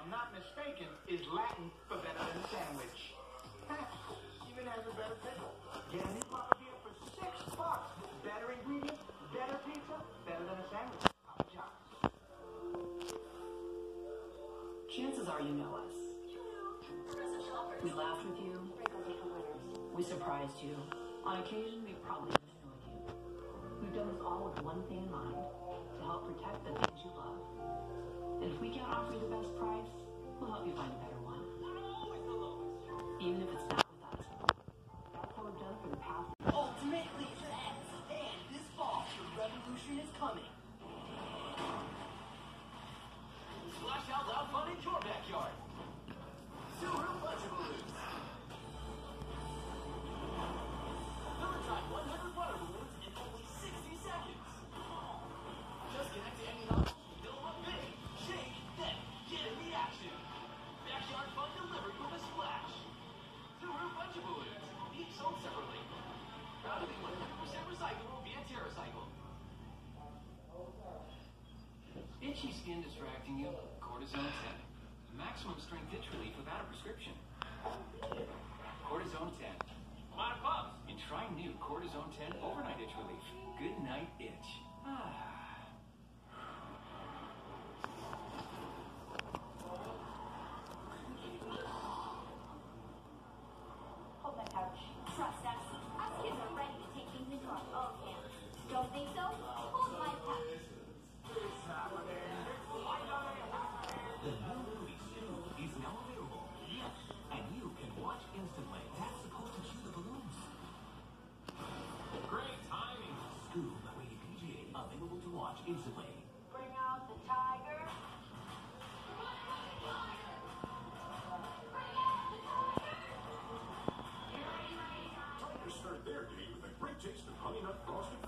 I'm not mistaken, is Latin for better than a sandwich. Even has a better pickle. Get a new Papa Beer for $6. Better ingredients, better pizza, better than a sandwich. Papa John's. Chances are you know us. We laughed with you. We surprised you. On occasion, we probably even annoyed you. We've done this all with one thing in mind, to help protect the things you love. And if we can't offer you the best price, we'll help you find a better one. Even if it's not with us. That's how we've done it for the past. Ultimately, fans, and this fall, the revolution is coming. Splash out loud fun in your backyard. Silver Budget Balloons. Fill inside 100 water balloons in only 60 seconds. Just connect to any nozzle, fill them up big, shake, then get in the action. Backyard fun delivered with a splash. Silver Budget Balloons, each sold separately. Proud to be 100% recyclable via TerraCycle. Itchy skin distracting you? Cortisone 10. Maximum strength itch relief without a prescription. Cortisone 10. Amarepizzaplace. And try new Cortisone 10 overnight itch relief. Good night itch. Hold my couch. Trust us. Us kids are ready to take things into our own hands. Don't think so? Hold my couch. The new movie Stew is now available. Yes, and you can watch instantly. That's supposed to chew the balloons. Great timing. Stew by rated PGA, available to watch instantly. Bring out the tiger. Tigers start their day with a great taste of Honey Nut Frosted